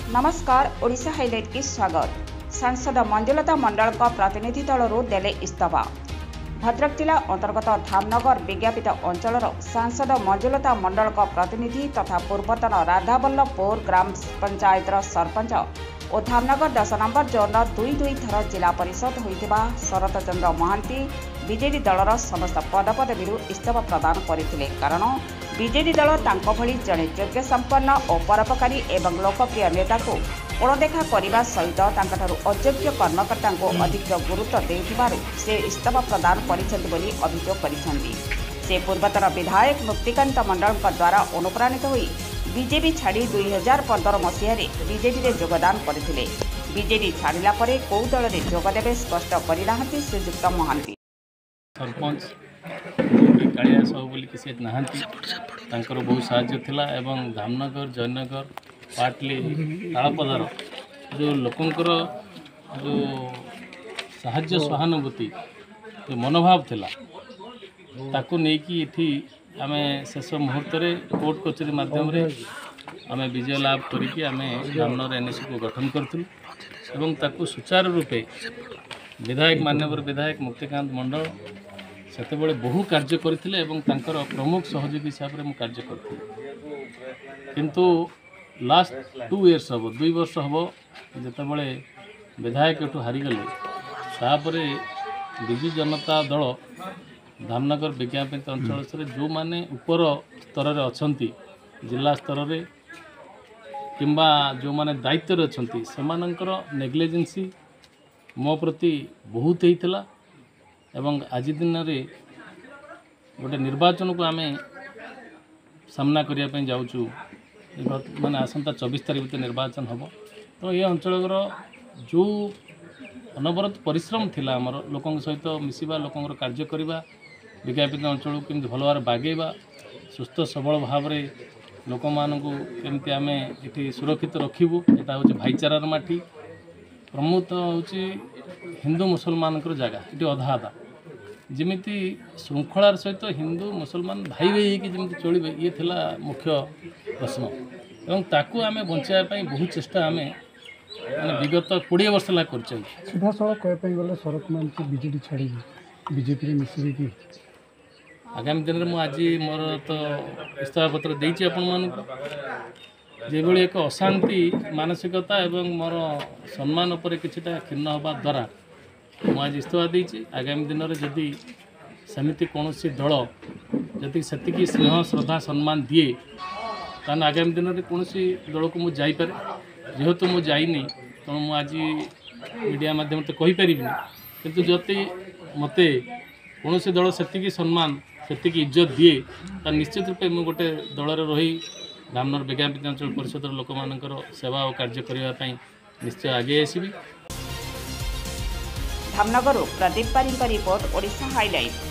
नमस्कार ओडिशा हाइलाइट की स्वागत। सांसद मंजुलता मंडल का प्रतिनिधि दल देले इस्तफा। भद्रक जिला अंतर्गत धामनगर विज्ञापित अंचल सांसद मंजुलता मंडल का प्रतिनिधि तथा पूर्वतन राधावल्लभपुर ग्राम पंचायत सरपंच और धामनगर 10 नंबर जोन दुई थर जिला परिषद होता शरत चंद्र महांती बीजेडी दलर समस्त पदपदवी इस्तफा प्रदान करते कारण बीजेडी दल तांको भली जड़े योग्य संपन्न और परोपकारी एवं लोकप्रिय नेता को अणदेखा करने सहित अयोग्य कर्मकर्ता को अधिक गुरुत्व देउथिबारु से इस्तफा प्रदान करिसेंति अभियोग करिसेंति। से पूर्वतन विधायक मुक्तिकांत मंडल द्वारा अनुप्राणित होई बीजेपी छाड़ी 2015 मसीह बीजेडी रे योगदान करथिले। बीजेडी छाड़िला परे कौ दल रे जोग देबे स्पष्ट करिनाहंति श्रीजुक्त महांती। सरपंच कालिया साहू बोली किसी नहांती तांकर बहुत साहाय्य थिला एवं धामनगर जयनगर पाटली तालपदार जो लोकंकर जो साहाय्य सहानुभूति जो मनोभाव थिला ताकू नेकी इथि आमे शेष मुहूर्त रे कोर्ट कचेरी माध्यम रे आमे विजय लाभ करिकि आमे धामनगर एनएससी को गठन करथिलु एवं ताकू सुचारू रूपे विधायक मान्यवर विधायक मुक्तिकांत मंडल सेते बहु कार्य करथिले एवं तांकर प्रमुख सहयोगी हिसाब रे मु कार्य करथिले। किंतु लास्ट 2 इयर्स हम 2 वर्ष हम जिते बड़े विधायक एठू हारी गले तापरे विजु जनता दल धामनगर विज्ञापित अंचल से जो माने ऊपर स्तर रे अछंती जिला स्तर रे किंबा जो माने दायित्व रे अछंती सेमानंकर नेग्लिजेंसी मो प्रति बहुत होता एवं आज दिन रे गोटे निर्वाचन को आमे सामना करने जाऊँ माने आसंता 24 तारीख भीतर निर्वाचन हम तो ये अंचल जो अनवरत परिश्रम थिला आमर लोकों सहित मिसिबा लोकों कार्य करवा विज्ञापित अंचल केमती भल भाव बागेबा सुस्थ सबल भाव में लोक मानू केमती आमे इठी सुरक्षित रखिबू एटा होची भाईचारार माटी प्रमुख होची हिंदू मुसलमान जगह ये अधा अधा जमीती श्रृंखलार सहित हिंदू मुसलमान भाई भाई जमी चलिए ये थिला मुख्य प्रश्न एवं ताकू आमे बचाई बहुत चेष्टा आमे माने विगत 20 वर्ष ला कर सीधा सड़क कहपाई गले शरत मानती बीजेडी छाड़ी बीजेपी मिश्री की आगामी दिन में आज मोर तो इस्तफा पत्र देछि आपण मानक जेभली एक अशांति मानसिकता एवं मोर सम्मान उपर किछटा खिन्न होबा द्वारा मुझे इस्तफा देछि। आगामी दिन में जदि सेमिति कौन दल जदि सेतिकी स्नेह श्रद्धा सम्मान दिए तान आगामी दिन में कौन दल को मुझे जापे जेहेतु मुझे जाइनी तेणु मुझे आज मीडिया माध्यम तो कहीपरि किंतु जदि मते कौन दल सेतिकी सम्मान सेतिकी इज्जत दिए तान निश्चित रूपे मुझे गोटे दल रही धामनगर विज्ञापित अंचल परिषद लोक मानकर सेवा और कार्य करने निश्चय आगे आसबि। धामनगर प्रदीप पारी रिपोर्ट ओडिशा हाइलाइट।